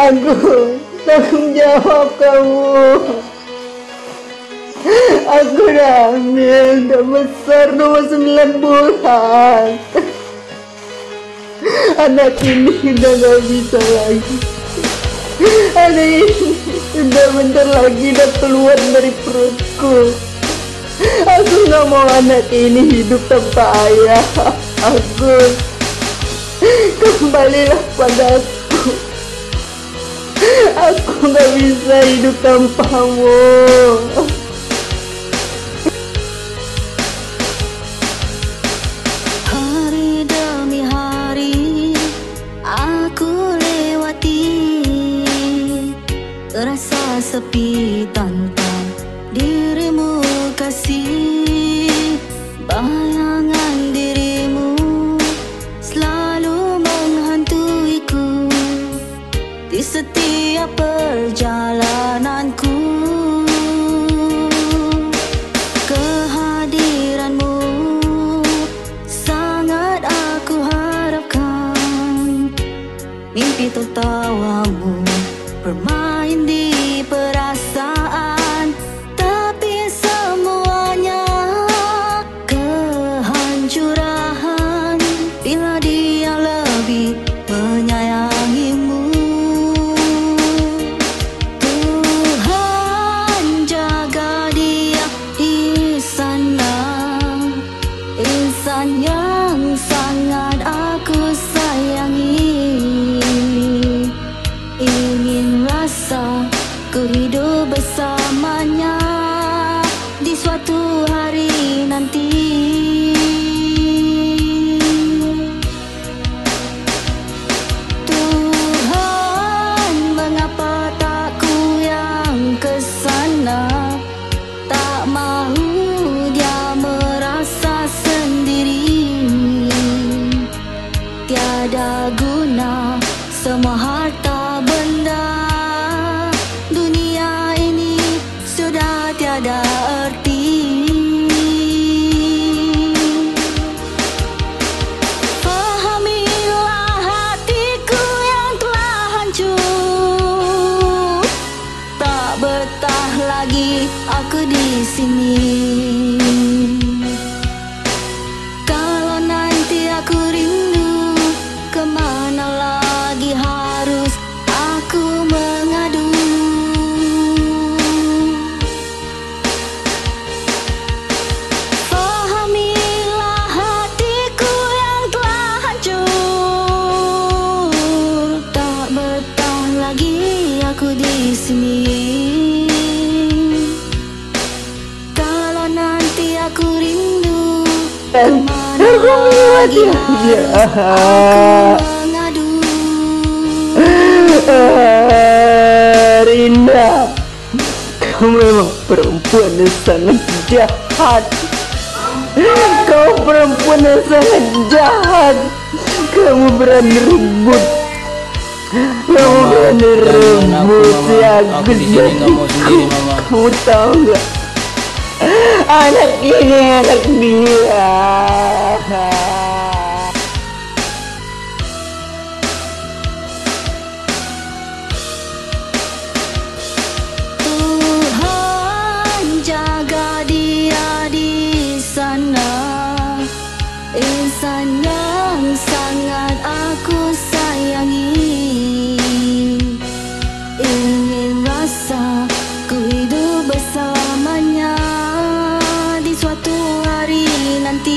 Aku tanggung jawab kamu. Aku udah hamil, udah besar 29 bulan. Anak ini udah gak bisa lagi. Anak ini udah bentar lagi udah keluar dari perutku. Aku gak mau anak ini hidup tanpa ayah. Agus, kembalilah padaku. Aku gak bisa hidup tanpamu. Hari demi hari aku lewati, terasa sepi tanpa dirimu kasih. Bayangan dirimu selalu menghantuiku di setiap perjalananku. Kehadiranmu sangat aku harapkan. Mimpi tertawamu bermain di perasaan, tapi semuanya kehancuran bila dia lebih menyayangimu. Tuhan jaga dia di sana, insan yang sangat aku sayangi. Ingin rasa ku hidup bersamanya di suatu hari nanti. Tuhan, mengapa tak ku yang kesana? Tak mahu dia merasa sendiri. Tiada guna semua harta benda dunia ini, sudah tiada arti. Fahamilah hatiku yang telah hancur, tak betah lagi aku di sini. Kalau nanti aku rindu, kemana lagi harus aku mengadu? Fahamilah hatiku yang telah hancur, tak betah lagi aku di sini. Kalau nanti aku rindu, kemana lagi harus aku mengadu? Rinda, kamu memang perempuan yang sangat jahat. Kau perempuan yang sangat jahat. Kamu berani rebut. Kamu berani rebut si Agus bagiku. Kamu tahu gak? Anak ini anak dia. Tuhan jaga dia di sana, insan yang sangat aku sayangi. Ingin rasa ku hidup bersamanya di suatu hari nanti.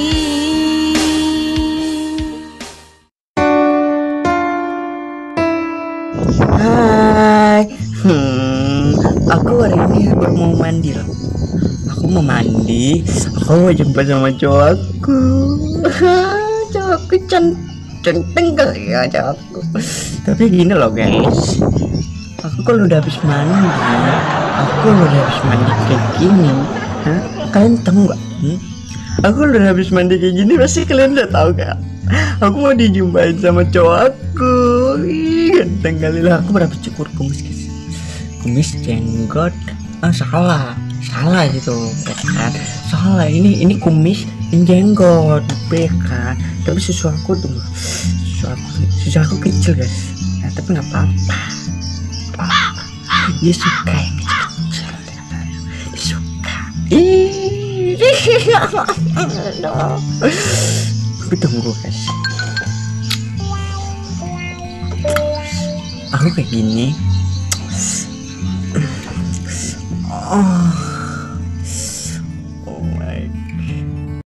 Hai, aku hari ini baru mau mandi loh. Aku mau mandi, aku mau jumpa sama cowokku. Cowokku centeng kali ya cowokku. Tapi gini loh guys, aku kalau udah habis mandi, kayak gini, kalian tahu nggak? Aku kalau udah habis mandi kayak gini pasti kalian udah tahu gak? Aku mau dijumpain sama cowokku. Ih, ganteng kali lah. Aku berapa cukur kumis guys? Kumis jenggot. Salah gitu ya kan? Salah, ini kumis dan jenggot ya kan? Tapi susu aku kecil guys. Tapi nggak apa-apa. Dia suka yang kecil-kecil. Dia suka. Ih. Aku tunggu guys. Aku kayak gini. Oh.